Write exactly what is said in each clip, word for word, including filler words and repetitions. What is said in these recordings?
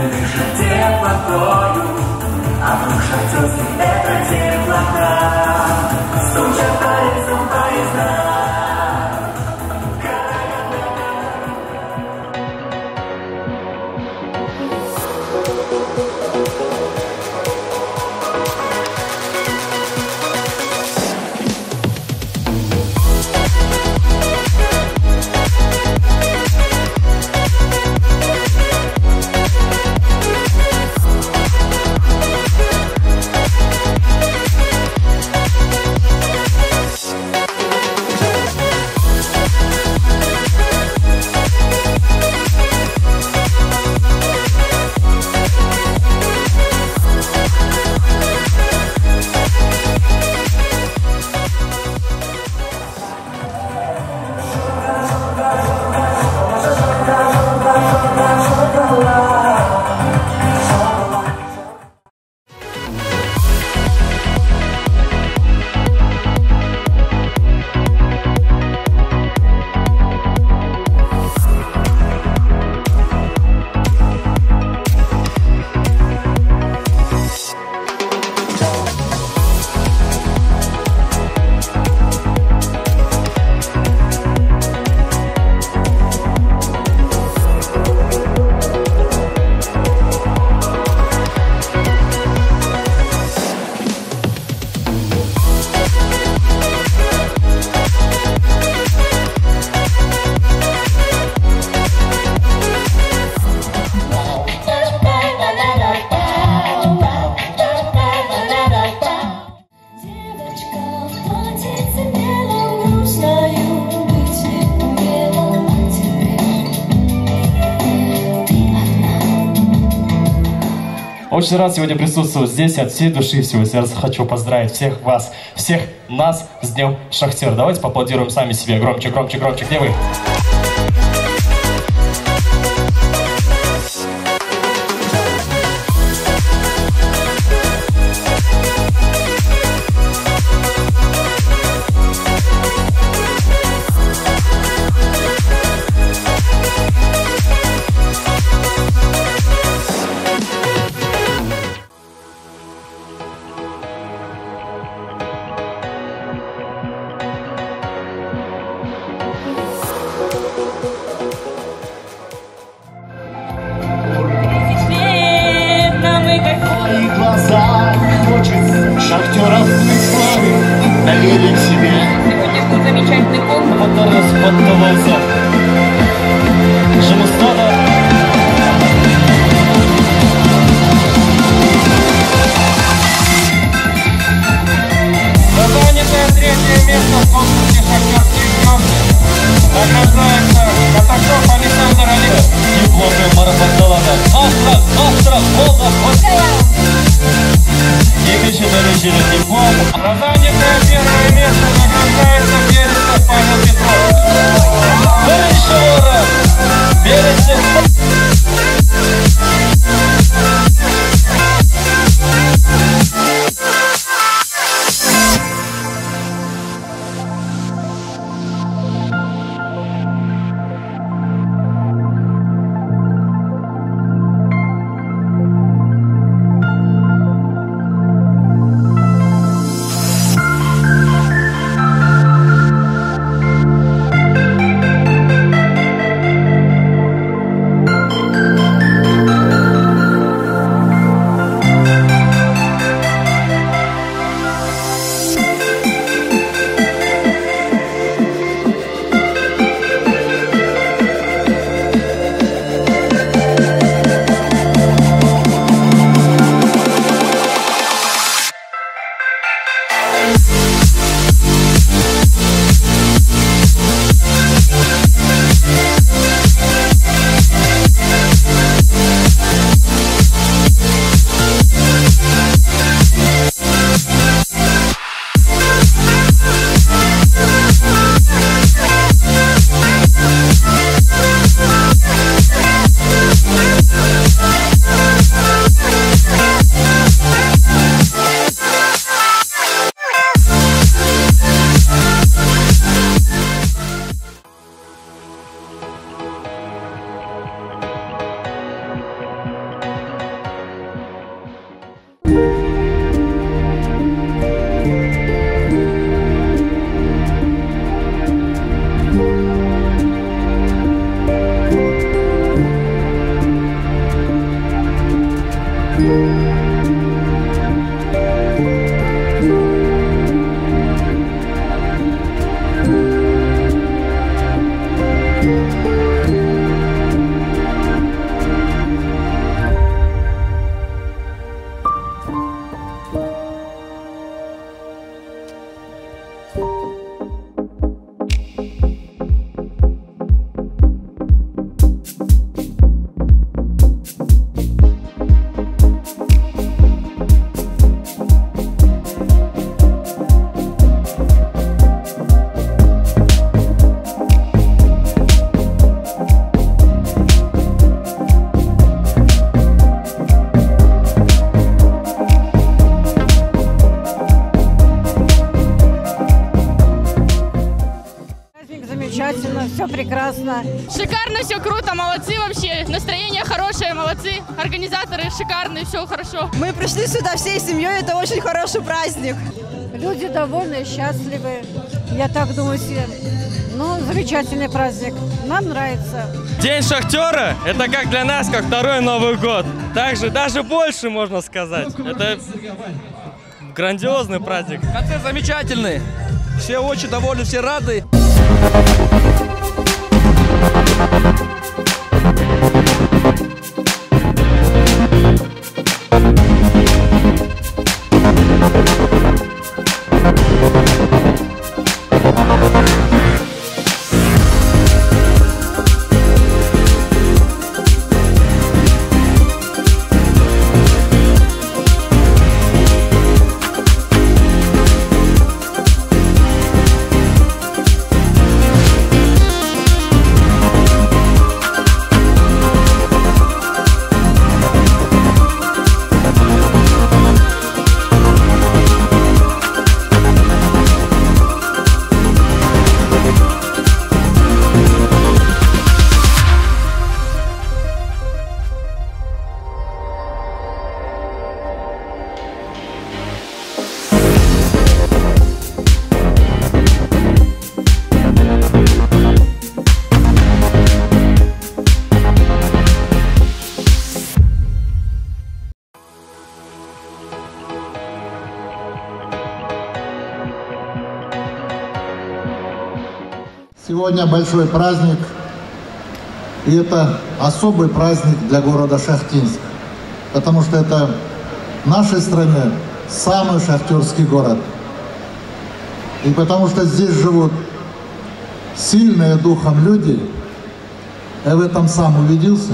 дышит теплотою, а вдруг шахтерский это теплота. Стучат по рельсам поезда. Очень рад сегодня присутствовать здесь, от всей души, всего сердца хочу поздравить всех вас, всех нас с Днем Шахтера. Давайте поаплодируем сами себе. Громче, громче, громче. Где вы? Шахтеров мы славим, доверие к себе. Сегодня будет замечательный конкурс. Моторос поддавался. Железода. Занятое третье место в конкурсе «Шахтерские звезды» награждается Катаков Александр Олегович. Дипломный марафон-таланта. Астра, Астра, Волга, и пишет получили диплом. За занятое первое место награждается Берестов Павел Петров. Еще раз! Берестов! Все прекрасно. Шикарно, все круто, молодцы вообще. Настроение хорошее, молодцы. Организаторы шикарные, все хорошо. Мы пришли сюда всей семьей, это очень хороший праздник. Люди довольны, счастливы. Я так думаю себе. Ну, замечательный праздник. Нам нравится. День шахтера – это как для нас, как второй Новый год. Также, даже больше, можно сказать. Это грандиозный праздник. Концерт замечательный. Все очень довольны, все рады. Сегодня большой праздник, и это особый праздник для города Шахтинск, потому что это в нашей стране самый шахтерский город. И потому что здесь живут сильные духом люди, я в этом сам убедился.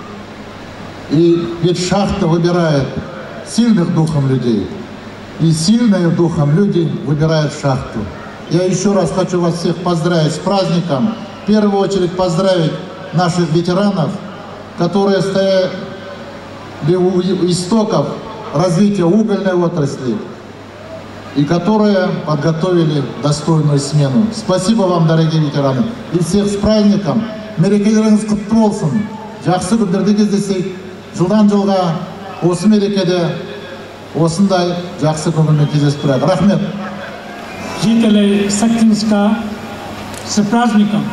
И ведь шахта выбирает сильных духом людей, и сильные духом люди выбирают шахту. Я еще раз хочу вас всех поздравить с праздником. В первую очередь поздравить наших ветеранов, которые стояли у истоков развития угольной отрасли и которые подготовили достойную смену. Спасибо вам, дорогие ветераны. И всех с праздником. Мерекелеріңіз құтты болсын. Жақсы күндерде кездесейік. Жылдан жылға осы мерекеде осындай жақсы көңілмен кездесіп тұрайық. Рахмет. Жители Шахтинска с праздником.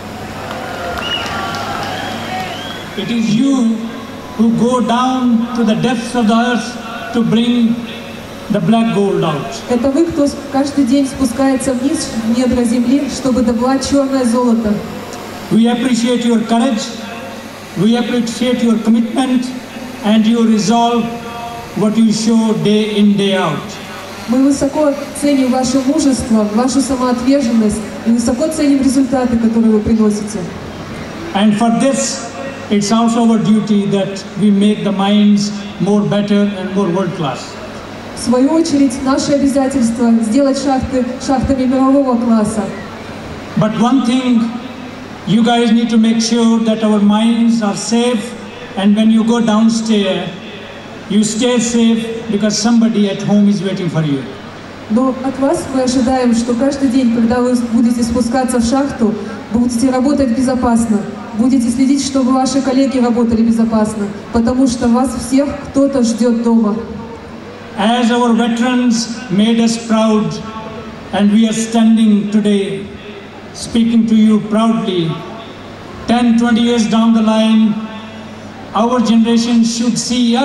It is you who go down to the depths of the earth to bring the black gold out. Это вы, кто каждый день спускается вниз в недра земли, чтобы добывать черное золото. We appreciate your courage, we appreciate your commitment and your resolve, what you show day in, day out. Мы высоко ценим ваше мужество, вашу самоотверженность и высоко ценим результаты, которые вы приносите. And for this, it's also our duty that we make the mines more better and more world class. В свою очередь, наше обязательство сделать шахты шахтами мирового класса. But one thing, you guys need to make sure that our mines are safe, and when you go downstairs, you stay safe because somebody at home is waiting for you. Но от вас мы ожидаем, что каждый день, когда вы будете спускаться в шахту, будете работать безопасно, будете следить, чтобы ваши коллеги работали безопасно, потому что вас всех кто-то ждет дома. As our veterans made us proud, and we are standing today, speaking to you proudly, ten, twenty years down the line, our generation should see us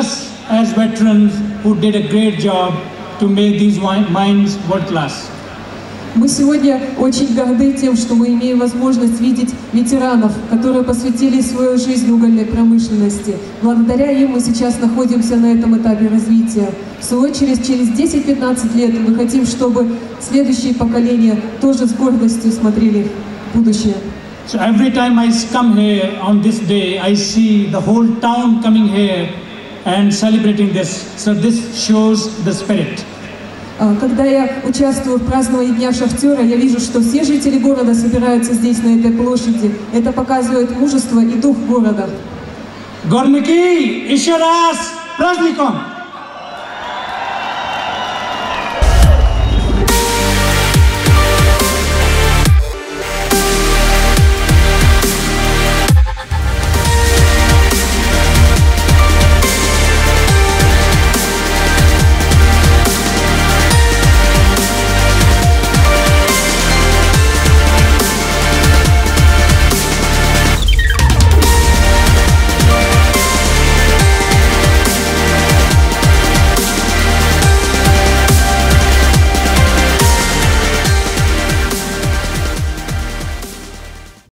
as veterans who did a great job to make these mines world-class. Мы сегодня очень горды тем, что мы имеем возможность видеть ветеранов, которые посвятили свою жизнь угольной промышленности. Благодаря им мы сейчас находимся на этом этапе развития. В свою очередь, через десять-пятнадцать лет мы хотим, чтобы следующие поколения тоже с гордостью смотрели в будущее. So every time I come here on this day, I see the whole town coming here and celebrating this. So this shows the spirit. Когда я участвую в праздновании Дня Шахтера, я вижу, что все жители города собираются здесь, на этой площади. Это показывает мужество и дух города. Горняки, еще раз с праздником!